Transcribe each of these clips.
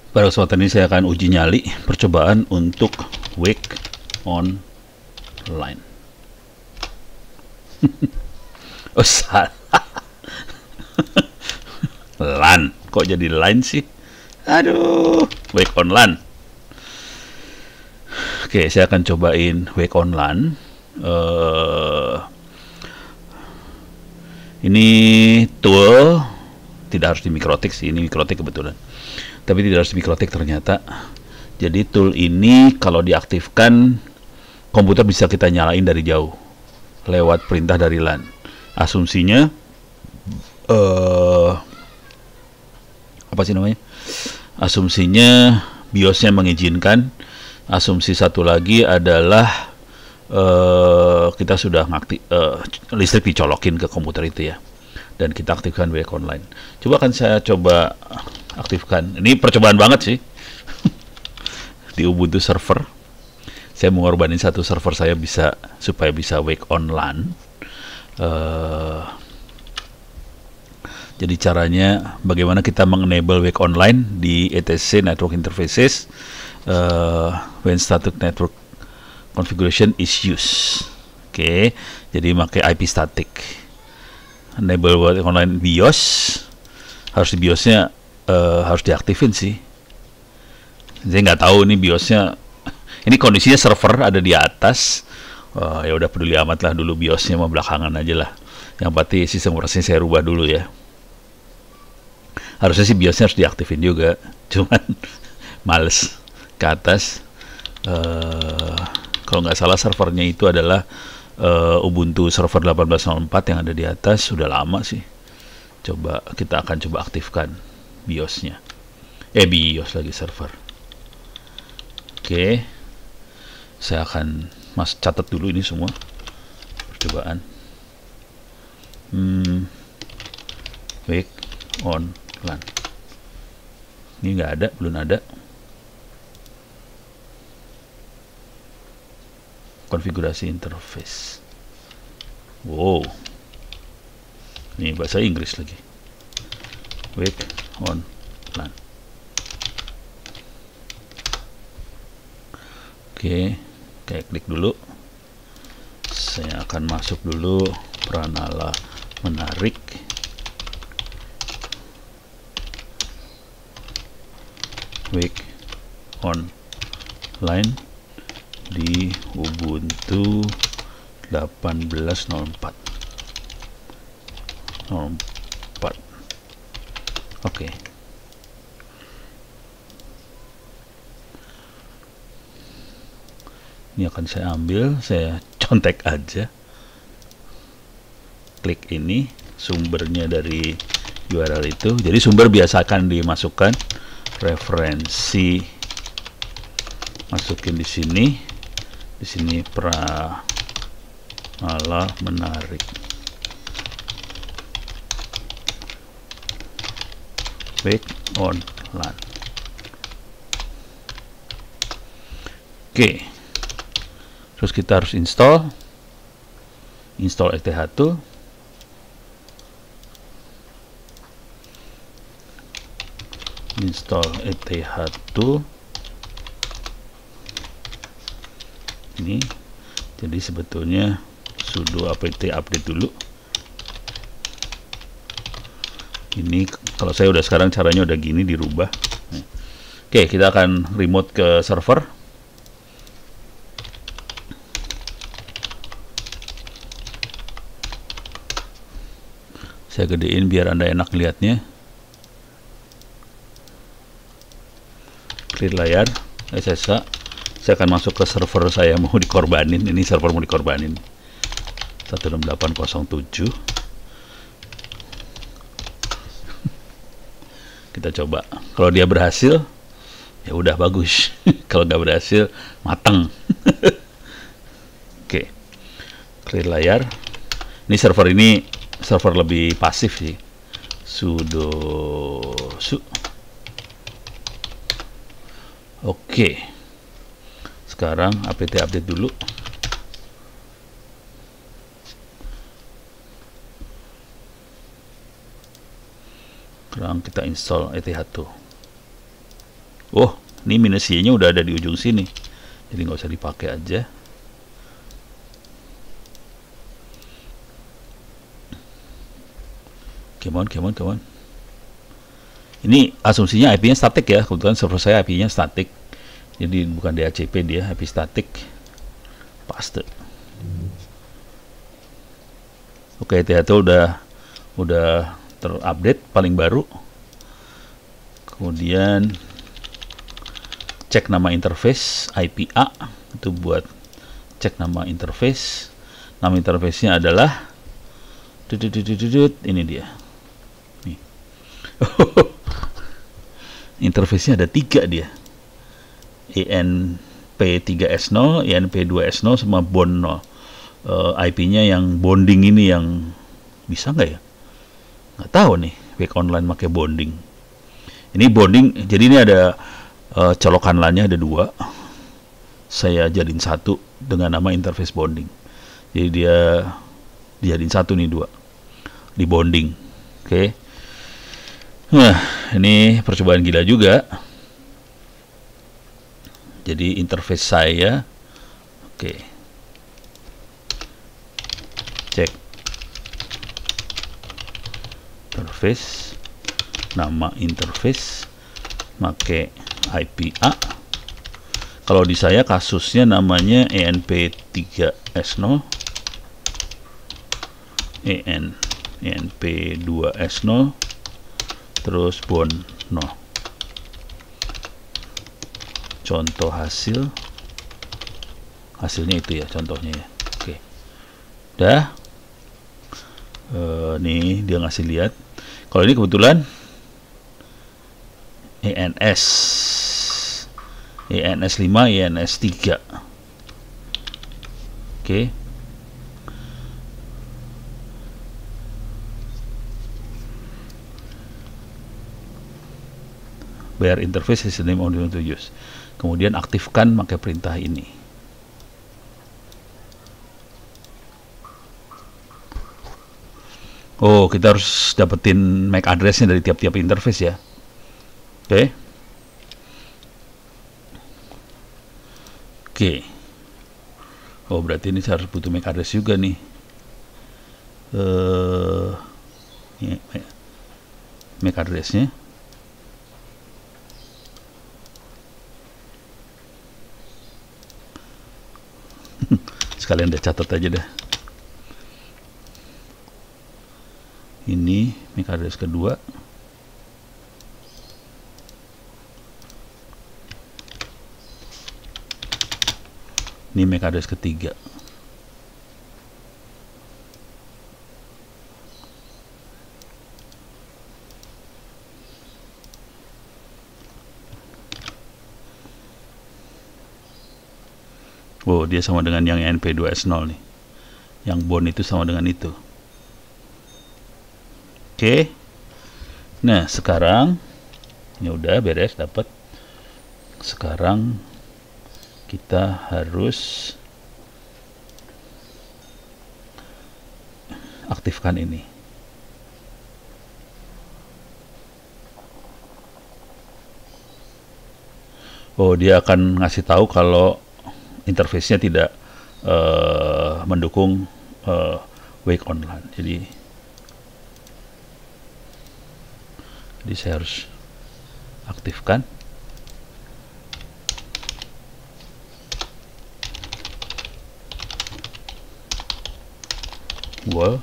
Pada kesempatan ini saya akan uji nyali percobaan untuk wake online. Oh, salah. LAN. Kok jadi line sih? Aduh, wake online. Oke, saya akan cobain wake online. Ini tool tidak harus di Mikrotik sih, ini Mikrotik kebetulan. Tapi tidak harus di Mikrotik ternyata. Jadi tool ini kalau diaktifkan, komputer bisa kita nyalain dari jauh lewat perintah dari LAN. Asumsinya apa sih namanya? Asumsinya BIOSnya mengizinkan. Asumsi satu lagi adalah kita sudah listrik dicolokin ke komputer itu ya, dan kita aktifkan wake online. Coba kan saya coba aktifkan. Ini percobaan banget sih. Di Ubuntu server saya mengorbanin satu server saya supaya bisa wake online. Jadi caranya bagaimana kita mengenable wake online di etc network interfaces when static network configuration is used. Oke, jadi pakai IP static. Enable wake online BIOS, harus di BIOSnya harus diaktifin sih. Saya nggak tahu nih BIOSnya. Ini kondisinya server ada di atas. Ya udah peduli amat lah, dulu BIOSnya mau belakangan aja lah. Yang pasti sistem operasinya saya rubah dulu ya. Harusnya sih BIOSnya harus diaktifin juga, cuman males ke atas. Kalau nggak salah servernya itu adalah Ubuntu server 18.04 yang ada di atas. Sudah lama sih. Kita akan coba aktifkan BIOSnya. BIOS lagi server. Oke, saya akan catat dulu ini semua percobaan. Wake on LAN. Ini nggak ada, belum ada. Konfigurasi interface. Wow, ini bahasa Inggris lagi. Wake on LAN. Oke, kayak klik dulu. Saya akan masuk dulu Pranala menarik. Wake online di Ubuntu 18.04. Oke. Ini akan saya ambil, saya contek aja. Klik ini, sumbernya dari URL itu. Jadi sumber biasa akan dimasukkan, referensi masukin di sini. Di sini Pranala menarik. Wake on LAN. Oke. Terus kita harus install ETH2. Install ETH2. Ini jadi sebetulnya sudo apt update dulu. Ini kalau saya udah sekarang caranya udah gini dirubah. Oke, kita akan remote ke server. Saya gedein biar Anda enak lihatnya. Clear layar, SSH. Saya akan masuk ke server saya mau dikorbanin. Ini server mau dikorbanin 16807. Kita coba. Kalau dia berhasil, ya udah bagus. Kalau nggak berhasil, mateng. Oke, clear layar. Ini server lebih pasif sih. Sudo su. Oke. Sekarang apt update dulu. Sekarang kita install ETH2. Oh, ini minus y-nya udah ada di ujung sini, jadi nggak usah dipakai aja. Come on. Ini asumsinya IP-nya statik ya, kebetulan server saya IP-nya statik, jadi bukan DHCP, dia IP statik. Paste. Oke, TH2 udah terupdate paling baru. Kemudian cek nama interface IP A, itu buat cek nama interface. Nama interface-nya adalah ini dia. Nih. Interface-nya ada 3 dia. ENP3S0, ENP2S0 sama bond 0. IP-nya yang bonding ini yang bisa nggak ya? Nggak tahu nih, wake online pakai bonding. Ini bonding, jadi ini ada colokan LAN-nya ada 2. Saya jadiin 1 dengan nama interface bonding. Jadi dia dijadiin 1 nih, 2 di bonding. Oke. Nah, ini percobaan gila juga. Jadi interface saya, oke, cek interface, nama interface pakai IP A. Kalau di saya kasusnya namanya ENP3S0, ENP2S0, terus bond 0. Contoh hasilnya itu ya, contohnya ya. Oke, udah. Nih dia ngasih lihat. Kalau ini kebetulan ENS 5, ENS 3. Oke. Where interface is the name of the to use. Kemudian aktifkan pakai perintah ini. Oh, kita harus dapetin MAC address-nya dari tiap-tiap interface ya. Oke. Oh, berarti ini saya harus butuh MAC address juga nih. MAC address-nya. Sekalian udah catat aja dah. Ini MAC address kedua. Ini MAC address ketiga. Oh, dia sama dengan yang NP2S0 nih. Yang bond itu sama dengan itu. Oke. Nah, sekarang ini udah beres, dapat. Sekarang kita harus aktifkan ini. Oh, dia akan ngasih tahu kalau interface-nya tidak mendukung wake online. Jadi saya harus aktifkan. Wall.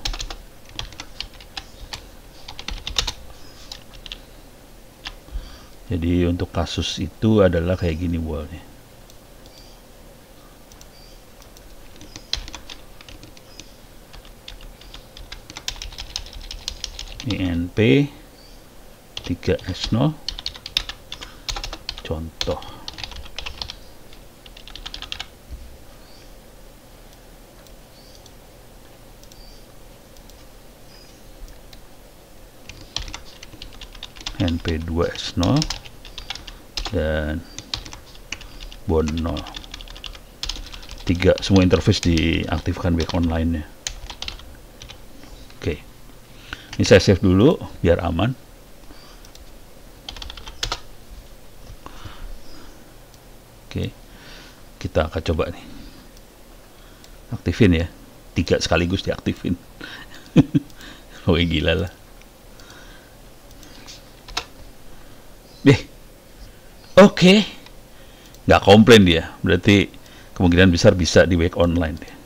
Jadi untuk kasus itu adalah kayak gini wallnya. ENP 3S0 contoh. NP2S0 dan bond 0. 3 semua interface diaktifkan back online-nya. Oke. Ini saya save dulu biar aman. Oke, kita akan coba nih aktifin ya, 3 sekaligus diaktifin. Oh gila lah. Oke, nggak komplain dia, berarti kemungkinan besar bisa di wake online dia.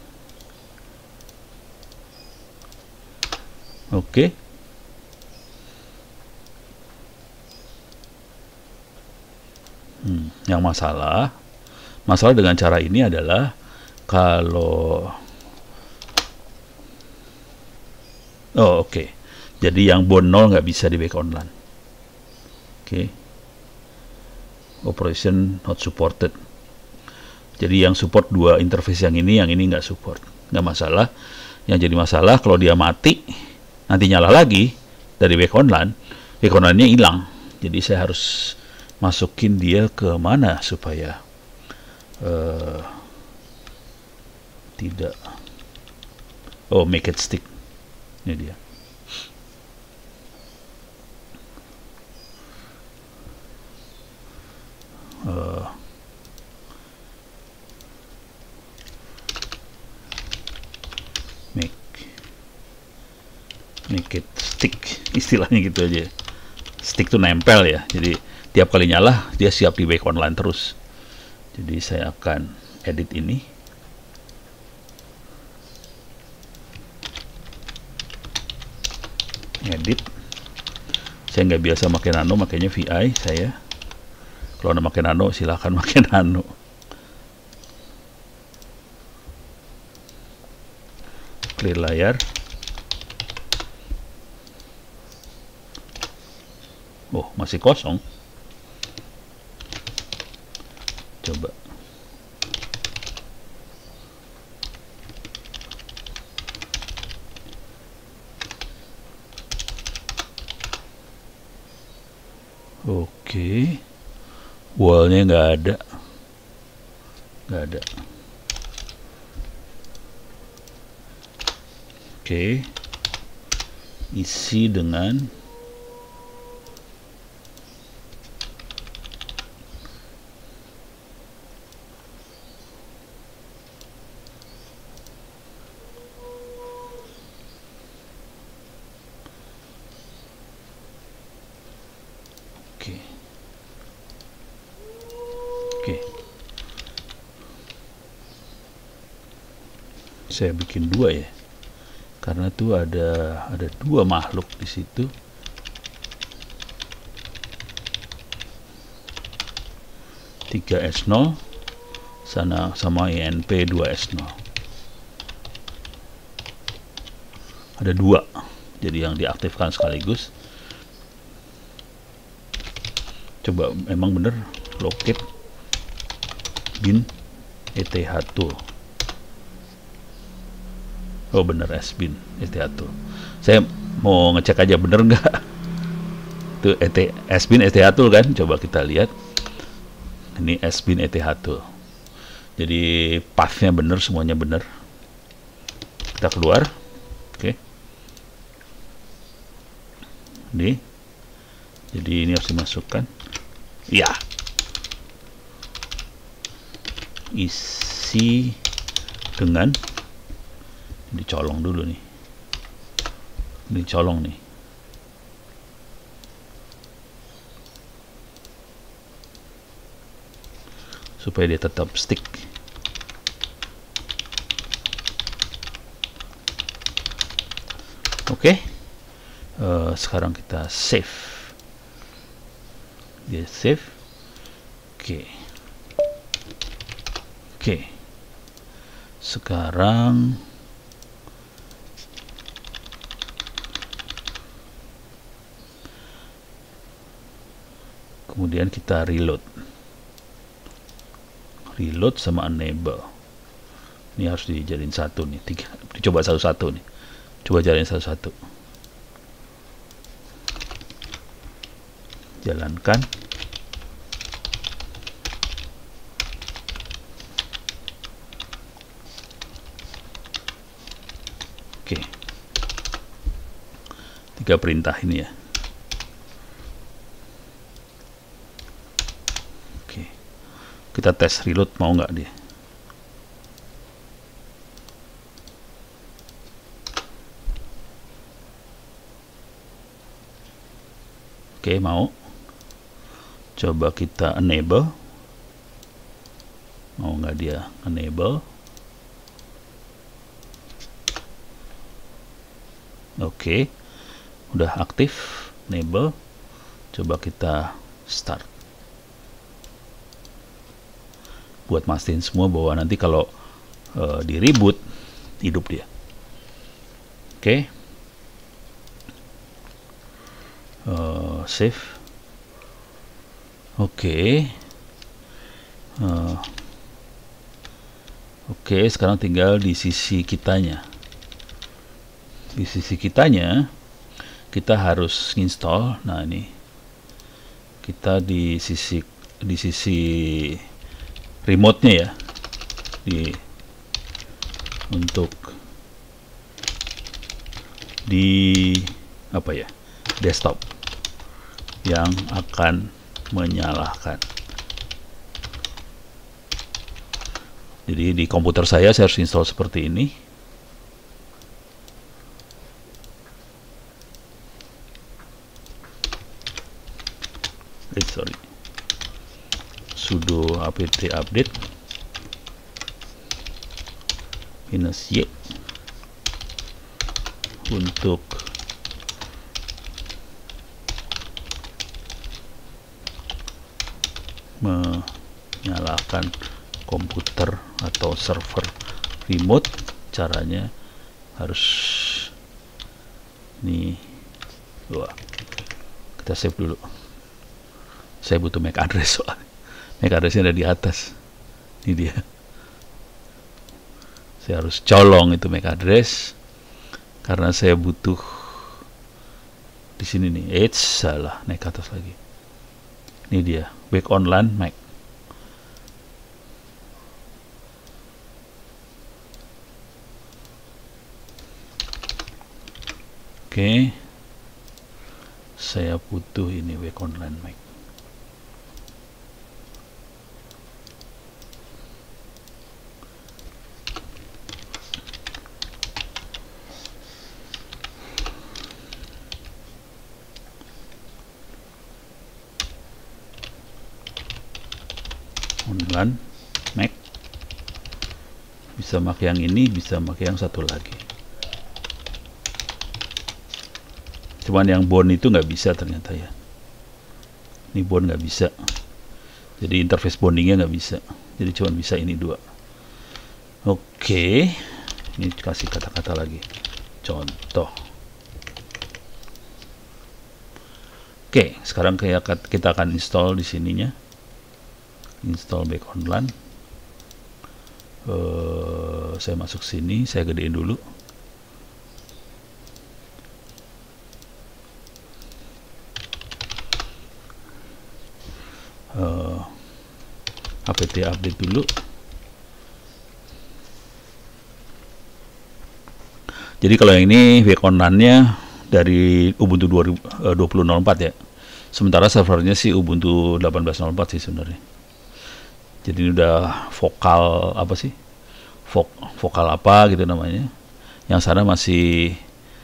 Oke. Yang masalah dengan cara ini adalah kalau oke. Jadi yang bond 0 nggak bisa di wake online. Oke. Operation not supported. Jadi yang support 2 interface yang ini nggak support. Nggak masalah. Yang jadi masalah kalau dia mati, nanti nyala lagi dari wake online-nya hilang. Jadi saya harus masukin dia ke mana supaya tidak make it stick. Ini dia. Make it stick, istilahnya gitu aja. Stick tuh nempel ya, jadi tiap kali nyala dia siap di wake online terus. Jadi saya akan edit ini. Edit. Saya nggak biasa pakai nano, makanya VI saya. Kalau anda pakai nano silahkan pakai nano. Clear layar. Oh, masih kosong. Coba. Oke. Wallnya nggak ada. Oke. Isi dengan saya bikin 2 ya, karena tuh ada 2 makhluk di situ. S0 sana sama INP 2S0. Ada 2, jadi yang diaktifkan sekaligus. Coba memang bener locate bin ETH tool. Oh bener, S-bin ETH tool. Saya mau ngecek aja bener nggak tuh S-bin ETH tool kan. Coba kita lihat ini S-bin ETH tool. Jadi pathnya bener, semuanya bener. Kita keluar. Oke. Jadi ini harus dimasukkan. Ya. Isi dengan dicolong dulu nih. Dicolong nih. Supaya dia tetap stick. Oke. Sekarang kita save. Dia save. Oke. Sekarang kemudian kita reload sama enable. Ini harus dijadiin satu nih, 3. Dicoba satu-satu nih. Coba jalanin satu-satu. Jalankan. Oke. 3 perintah ini ya. Kita tes reload, mau nggak dia? Oke, mau. Coba kita enable. Mau nggak dia enable? Oke, udah aktif enable. Coba kita start. Buat mastiin semua bahwa nanti kalau di reboot hidup dia. Oke. Save. Oke. Oke, sekarang tinggal di sisi kitanya. Di sisi kitanya kita harus install. Nah, ini kita di sisi remote-nya ya, untuk di apa ya, desktop yang akan menyalakan. Jadi di komputer saya harus install seperti ini. Sorry, sudo apt update -y untuk menyalakan komputer atau server remote. Caranya harus ini, kita save dulu. Saya butuh MAC address soalnya. MAC addressnya ada di atas. Ini dia. Saya harus colong itu MAC address karena saya butuh di sini nih. Salah, naik ke atas lagi. Ini dia, Wake Online MAC. Oke. Saya butuh ini Wake Online MAC. Online Mac, bisa pakai yang ini, bisa pakai yang satu lagi. Cuman yang bond itu nggak bisa ternyata ya. Ini bond nggak bisa. Jadi interface bondingnya nggak bisa. Jadi cuma bisa ini dua. Oke, ini kasih kata-kata lagi. Contoh. Oke, sekarang kita akan install di sininya. Install Wake Online. Saya masuk sini, saya gedein dulu. apt update dulu. Jadi kalau yang ini Wake Online-nya dari Ubuntu 20.04 ya. Sementara servernya sih Ubuntu 18.04 sih sebenarnya. Jadi ini udah vokal apa sih? Vokal apa gitu namanya. Yang sana masih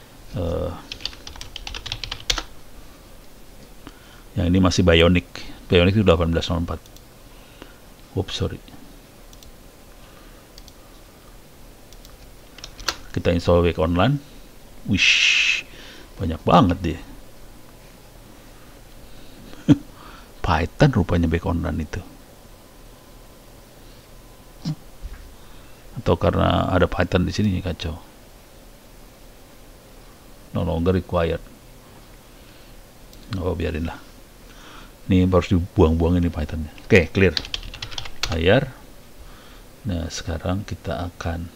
yang ini masih Bionic. Bionic itu 18.04. Oops, sorry. Kita install Wake Online. Wish, banyak banget deh. Python rupanya Wake Online itu. Atau karena ada Python di sini kacau. No longer required. Oh, biarin lah. Ini harus dibuang-buang ini Pythonnya. Oke, clear. Layar. Nah, sekarang kita akan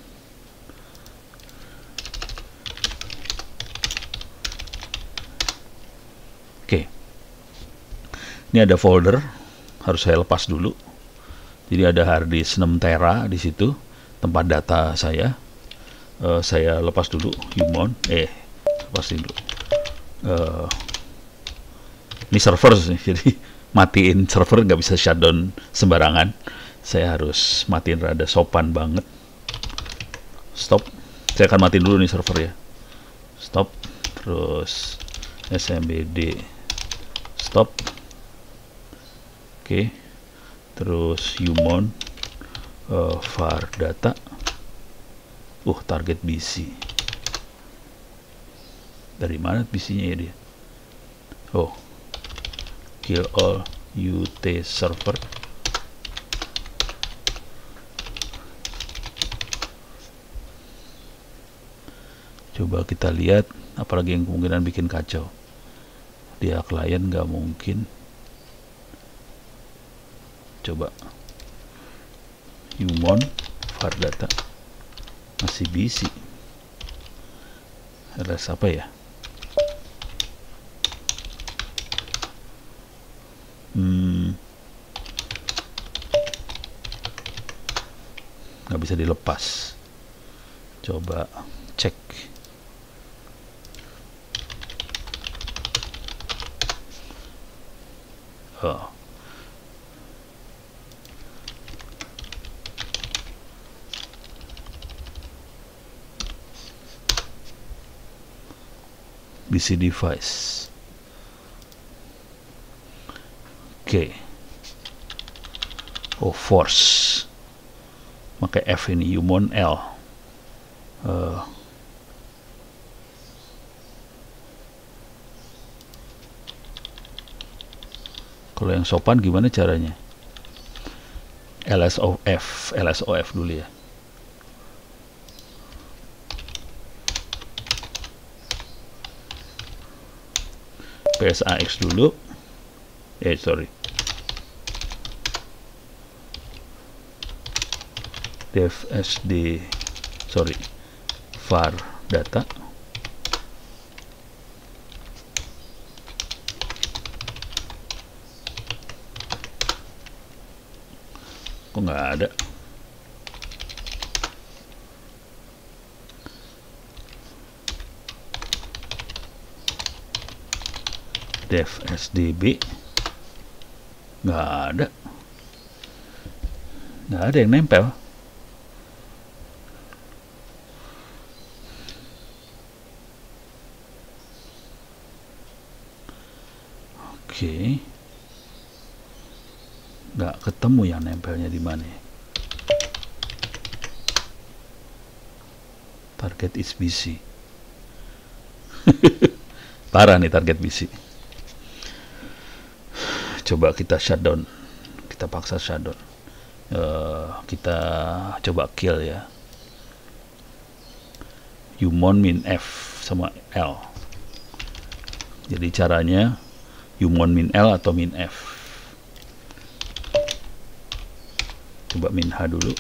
ini ada folder, harus saya lepas dulu. Jadi ada harddisk 6 tera di situ, tempat data saya. Saya lepas dulu, Humon. Lepasin dulu. Ini server sih, jadi matiin server, nggak bisa shutdown sembarangan. Saya harus matiin rada sopan banget. Stop. Saya akan matiin dulu nih server ya. Stop. Terus smbd stop. Oke. Terus umon var data. Target BC. Dari mana BC-nya ya dia? Kill all UT server. Coba kita lihat, apalagi yang kemungkinan bikin kacau. Dia klien nggak mungkin. Coba umon var data masih BC. RS apa ya? Nggak bisa dilepas. Coba cek. BC device. Oke. Force. Pakai F ini, umon L. Kalau yang sopan gimana caranya? LSOF dulu ya. PSAX dulu. var data. Kok nggak ada? Dev SDB nggak ada yang nempel. Oke. Nggak ketemu yang nempelnya di mana. Target is BC. Parah nih target BC. Coba kita shutdown, kita paksa shutdown. Kita coba kill ya. Umon min F sama L. Jadi caranya umon min L atau min F. Coba min H dulu.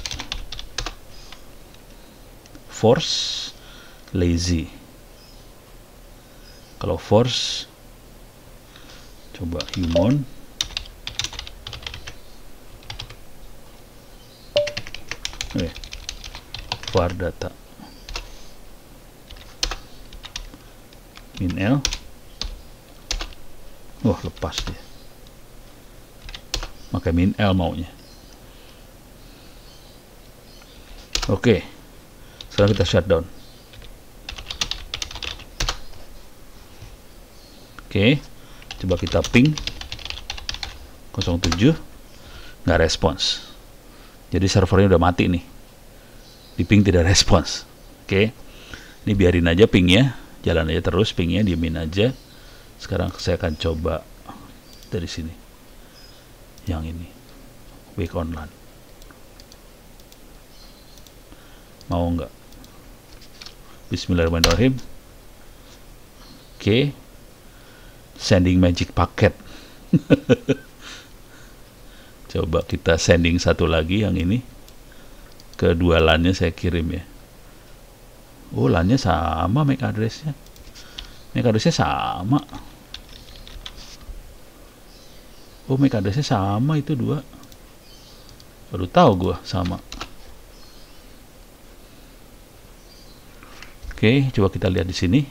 Force lazy. Kalau force, coba umon var data min L. Lepas dia. Pakai min L maunya. Oke. Sekarang kita shutdown. Oke. Coba kita ping 07. Nggak respons. Jadi servernya udah mati nih. Di ping tidak respons. Oke. Ini biarin aja pingnya. Jalan aja terus pingnya, diemin aja. Sekarang saya akan coba dari sini. Yang ini. Wake online. Mau nggak? Bismillahirrahmanirrahim. Oke. Sending magic packet. Coba kita sending satu lagi yang ini. Kedua LAN-nya saya kirim ya. LAN-nya sama MAC address-nya. MAC address-nya sama. MAC address-nya sama itu dua. Baru tahu gua sama. Oke, coba kita lihat di sini.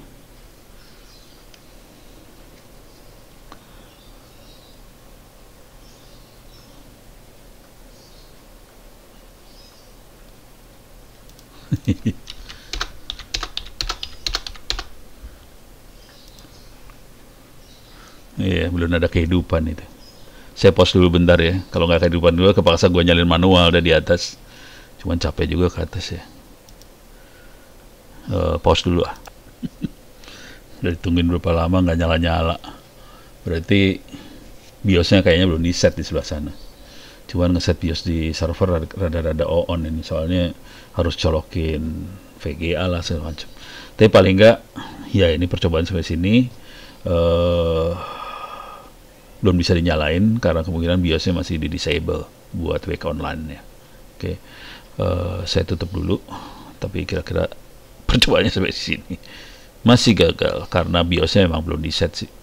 Iya, belum ada kehidupan itu. Saya pause dulu bentar ya. Kalau nggak kehidupan dulu, kepaksa gue nyalin manual udah di atas. Cuman capek juga ke atas ya. Pause dulu ah. Udah ditungguin berapa lama nggak nyala-nyala. Berarti BIOSnya kayaknya belum di set di sebelah sana. Cuman ngeset BIOS di server rada-rada on ini. Soalnya harus colokin VGA lah segala macam. Tapi paling nggak, ya ini percobaan sampai sini. Belum bisa dinyalain karena kemungkinan BIOSnya masih di disable buat wake online ya. Oke, saya tutup dulu. Tapi kira-kira percobaannya sampai sini masih gagal karena BIOSnya memang belum di set sih.